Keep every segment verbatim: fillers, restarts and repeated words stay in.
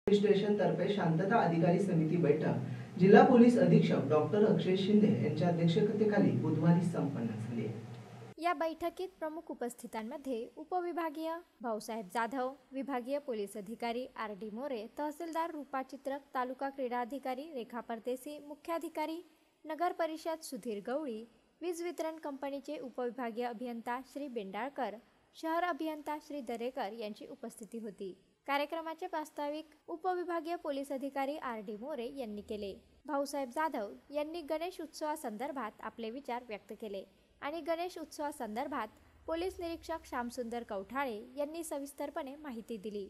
Police station तर्फे शांतता अधिकारी समिती बैठक जिल्हा पोलीस अधीक्षक डॉक्टर अक्षय शिंदे यांच्या अध्यक्षतेखाली बुधवारी संपन्न झाली। या बैठकीत प्रमुख उपस्थितांमध्ये उपविभागीय भाऊसाहेब जाधव, विभागीय पोलीस अधिकारी आर डी मोरे, तहसीलदार रूपा चित्रक, तालुका क्रीडा अधिकारी रेखा परदेसी, मुख्याधिकारी नगर परिषद सुधीर गवळी, वीज वितरण कंपनीचे उपविभागीय अभियंता श्री बेंडाळकर, शहर अभियंता श्री दरेकर यांची उपस्थिती होती। कार्यक्रमाचे प्रास्ताविक उपविभागीय पोलीस अधिकारी आर डी मोरे यांनी केले। भाऊसाहेब जाधव यांनी गणेश उत्सवासंदर्भात आपले विचार व्यक्त केले आणि गणेश उत्सवासंदर्भात पोलीस निरीक्षक श्यामसुंदर कौठाळे यांनी सविस्तरपणे माहिती दिली।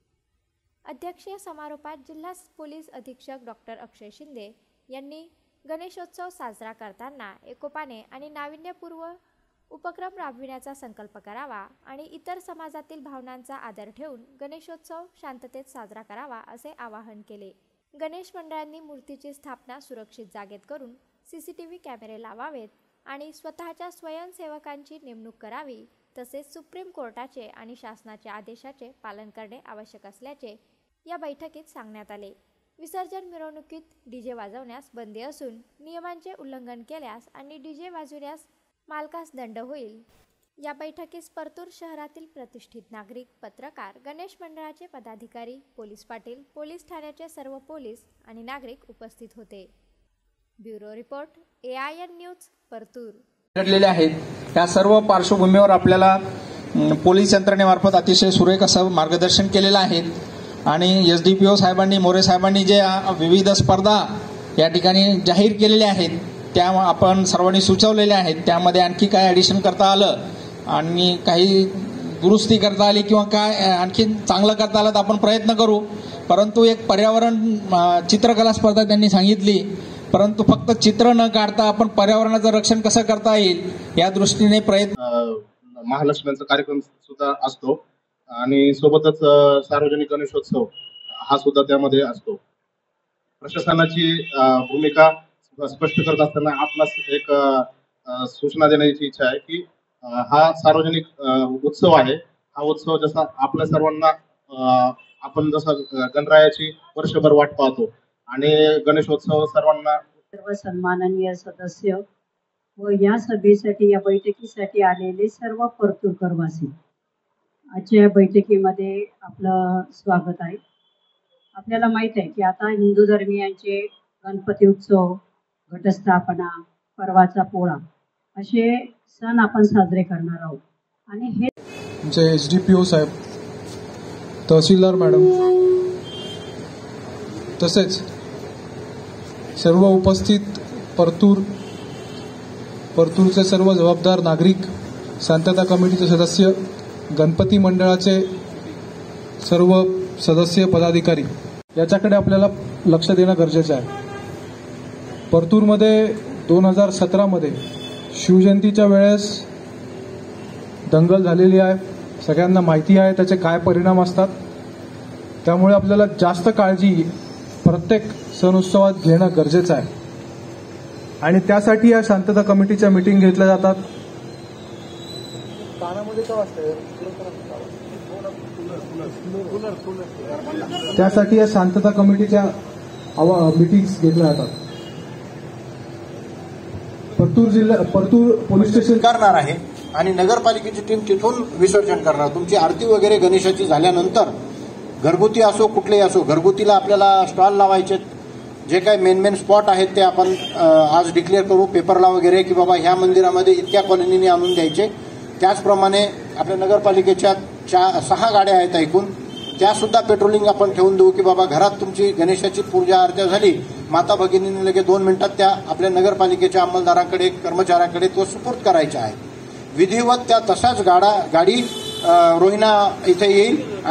अध्यक्षीय समारोपात जिल्हा पोलीस अधीक्षक डॉक्टर अक्षय शिंदे यांनी गणेशोत्सव साजरा करताना एकोपाने आणि नाविन्यपूर्ण उपक्रम राबविण्याचा संकल्प करावा आणि इतर समाजातील भावनांचा आदर ठेवून गणेशोत्सव शांततेत साजरा करावा असे आवाहन केले। गणेश मंडळांनी मूर्तीची स्थापना सुरक्षित जागेत करून सीसीटीव्ही कॅमेरे लावावेत आणि स्वतःच्या स्वयंसेवकांची नेमणूक करावी, तसेच सुप्रीम कोर्टाचे आणि शासनाच्या आदेशाचे पालन करणे आवश्यक असल्याचे या बैठकीत सांगण्यात आले। विसर्जन मिरवणुकीत डीजे वाजवण्यास बंदी असून नियमांचे उल्लंघन केल्यास आणि डीजे वाजविण्यास मालकास दंड होईल। या बैठकीस परतूर शहरातील प्रतिष्ठित नागरिक, पत्रकार, गणेश मंडळाचे पदाधिकारी, पोलीस पाटील, पोलीस ठाण्याचे सर्व पोलीस आणि नागरिक उपस्थित होते। Bureau report, A I N news, Partur. घडलेले आहेत त्या सर्व पार्श्वभूमीवर आपल्याला पोलीस यंत्रणेमार्फत अतिशय सुरेख असं मार्गदर्शन केलेलं आहे आणि एस डी पी ओ साहेबांनी, मोरे साहेबांनी जे विविध स्पर्धा या ठिकाणी जाहीर केलेल्या आहेत त्या आपण सर्वांनी सुचवलेल्या आहेत। त्यामध्ये आणखी काय ॲडिशन करता आलं आणि काही दुरुस्ती करता आली किंवा काय आणखी चांगलं करता आलं तर आपण प्रयत्न करू। परंतु एक पर्यावरण चित्रकला स्पर्धा त्यांनी सांगितली, परंतु फक्त चित्र न काढता आपण पर्यावरणाचं रक्षण कसं करता येईल या दृष्टीने प्रयत्न। महालक्ष्मीचा कार्यक्रम सुद्धा असतो आणि सोबतच सार्वजनिक गणेशोत्सव हा सुद्धा त्यामध्ये असतो। प्रशासनाची भूमिका स्पष्ट करत असताना आपणास एक सूचना देण्याची इच्छा आहे की हा सार्वजनिक उत्सव आहे। हा उत्सव जसा आपल्या सर्वांना आपण जसं गणरायाची वर्षभर वाट पाहतो आणि गणेशोत्सव सर्वांना सर्व सन्माननीय सदस्य व या सभेसाठी, या बैठकीसाठी आलेले सर्व परतूरकरवासी, आजच्या बैठकीमध्ये आपलं स्वागत आहे। आपल्याला माहित आहे की आता हिंदू धर्मियांचे गणपती उत्सव, घटस्थापना, परवाचा पोळा असे सण आपण साजरे करणार आहोत आणि हे आमचे एस डी पी ओ साहेब, तहसीलदार मॅडम तसेच सर्व उपस्थित परतूर परतूरचे सर्व जबाबदार नागरिक, शांतता कमिटीचे सदस्य, गणपती मंडळाचे सर्व सदस्य, पदाधिकारी याच्याकडे आपल्याला लक्ष देणं गरजेचं आहे। परतूरमध्ये दोन हजार सतरामध्ये शिवजयंतीच्या वेळेस दंगल झालेली आहे, सगळ्यांना माहिती आहे त्याचे काय परिणाम असतात। त्यामुळे आपल्याला जास्त काळजी प्रत्येक सण उत्सवात घेणं गरजेचं आहे आणि त्यासाठी या शांतता कमिटीच्या मीटिंग घेतल्या जातात। त्यासाठी या शांतता कमिटीच्या मीटिंग्स घेतल्या जातात। परतूर जिल्हा परतूर पोलीस स्टेशन करणार आहे आणि नगरपालिकेची टीम तिथून विसर्जन करणार। तुमची आरती वगैरे गणेशाची झाल्यानंतर घरगुती असो कुठलेही असो, घरगुतीला आपल्याला स्टॉल लावायचे, जे काही मेन मेन स्पॉट आहेत ते आपण आज डिक्लेअर करू पेपरला वगैरे की बाबा ह्या मंदिरामध्ये इतक्या कॉलनीने आणून द्यायचे। त्याचप्रमाणे आपल्या नगरपालिकेच्या चार सहा गाड्या आहेत ऐकून, त्या सुद्धा पेट्रोलिंग आपण ठेवून देऊ की बाबा घरात तुमची गणेशाची पूजा अर्चा झाली, माता भगिनींनी लगेच दोन मिनिटात त्या आपल्या नगरपालिकेच्या अंमलदारांकडे, कर्मचाऱ्यांकडे तो सुपूर्द करायचा आहे। विधिवत त्या तशाच गाडा गाडी रोहिणा इथे येईल।